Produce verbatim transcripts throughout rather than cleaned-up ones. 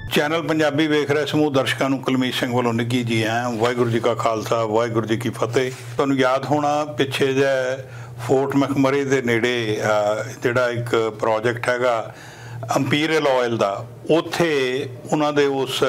Channel Punjabi वेख रहे समूह दर्शकों को कुलमीत सिंह वालों निੱਘੀ जी हैं। वाहिगुरू जी का खालसा वाहिगुरू जी की फतेह। तुहानूं याद होना पिछे जे फोर्ट मैकमरे दे नेड़े जिहड़ा एक प्रोजेक्ट हैगा अंपीरियल ऑयल का, उत्थे उन्हां दे उस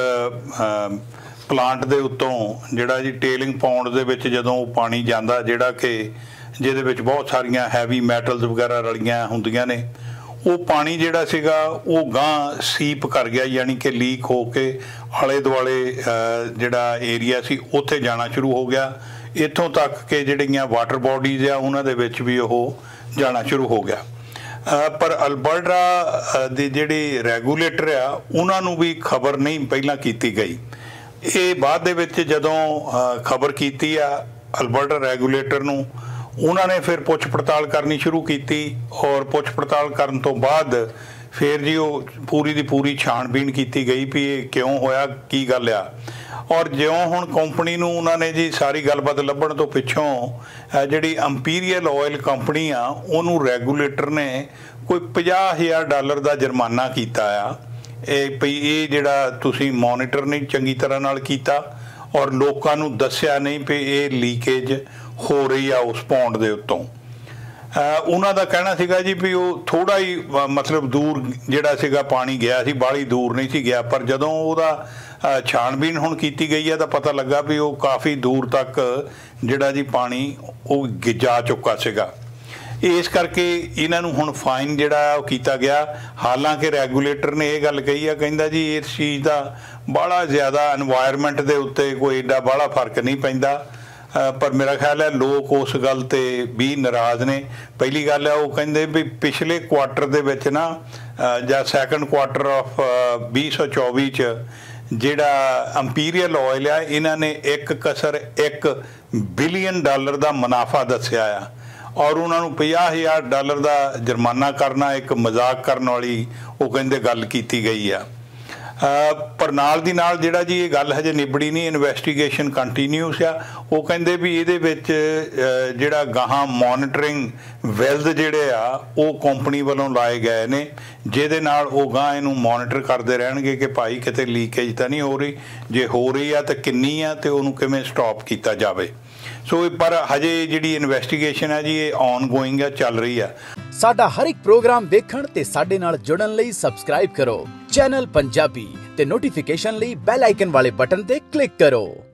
प्लांट दे उत्तों जिहड़ा जी टेलिंग पौंड दे विच जदों पानी जांदा जिहड़ा कि जिहदे विच बहुत सारियां हैवी मैटल्स वगैरह रलियां हुंदियां ने, वो पानी जिहड़ा सीगा वो गां सीप कर गया, यानी कि लीक हो के आले दुआले जिहड़ा एरिया सी उत्थे जाना शुरू हो गया। इत्थों तक कि जिहड़ियां वाटर बॉडीज़ आ उन्हां दे विच भी वो जाना शुरू हो गया। पर अल्बर्टा दी जिहड़ी रैगूलेटर आ उन्हां नूं भी खबर नहीं पहलां कीती गई। ये बाद दे विच जदों खबर कीती आ अल्बर्टा रैगूलेटर नूं, उन्होंने फिर पुछ पड़ताल करनी शुरू की और पुछ पड़ताल करन तो बाद फिर जी वो पूरी दी पूरी छाणबीन की गई भी ये क्यों होया, की गल आ। और ज्यों हुण कंपनी नूं उन्होंने जी सारी गलबात लभण तो पिछों जिहड़ी अंपीरियल ऑयल कंपनी आ उन्होंने रैगूलेटर ने कोई पचास हज़ार डॉलर का जुर्माना कीता आ भई ये जिहड़ा तुसीं मॉनिटर नहीं चंगी तरह नाल कीता और लोकां नूं दस्सिया नहीं भी ये लीकेज हो रही आ उस पौंड दे उत्तों। उन्हां दा कहना सीगा जी भी वो थोड़ा ही मतलब दूर जिहड़ा सीगा पानी गया सी, बाहली दूर नहीं सी गया, पर जदों उहदा छाणबीन हुण कीती गई है तो पता लगा भी वो काफ़ी दूर तक जिहड़ा जी पानी वो जा चुका सीगा। इस करके इन्हां नूं हुण फाइन जिहड़ा वो कीता गया। हालांकि रैगूलेटर ने यह गल कही है, कहंदा जी इस चीज़ का बड़ा ज़्यादा एनवायरमेंट के उत्ते कोई एडा बड़ा फर्क नहीं पैंदा, पर मेरा ख्याल है लोग उस गल ते भी नाराज़ ने। पहली गल है वो कहंदे भी पिछले क्वार्टर दे विच ना जां सैकंड क्वार्टर ऑफ बीस सौ चौबी च जिहड़ा अंपीरियल ऑयल आ इन्हां ने एक कसर एक बिलियन डॉलर का मुनाफा दस्सिया आ और उन्होंने पचास हज़ार डॉलर का जुर्माना करना एक मजाक करने वाली वो कहंदे गल कीती गई आ। पर नाल दी नाल जिहड़ा जी ये गल हजे निबड़ी नहीं, इन्वेस्टिगेशन कंटीन्यूस आ। वो कहंदे भी इहदे विच जिहड़ा गाहां मॉनिटरिंग वेल्स जिहड़े आ वो कंपनी वालों लाए गए ने, जिहदे नाल वो गां इहनूं मॉनिटर करदे रहणगे कि भाई किते लीकेज तां नहीं हो रही, जे हो रही आ तां किन्नी आ ते उहनूं किवें स्टॉप कीता जावे। सो पर हजे जिहड़ी इन्वेस्टिगेशन है जी ये ऑन गोइंग है, चल रही है। साडा हर एक प्रोग्राम देखण ते साडे नाल जुड़न लई सबसक्राइब करो चैनल पंजाबी ते नोटिफिकेशन लई बेल आइकन वाले बटन ते क्लिक करो।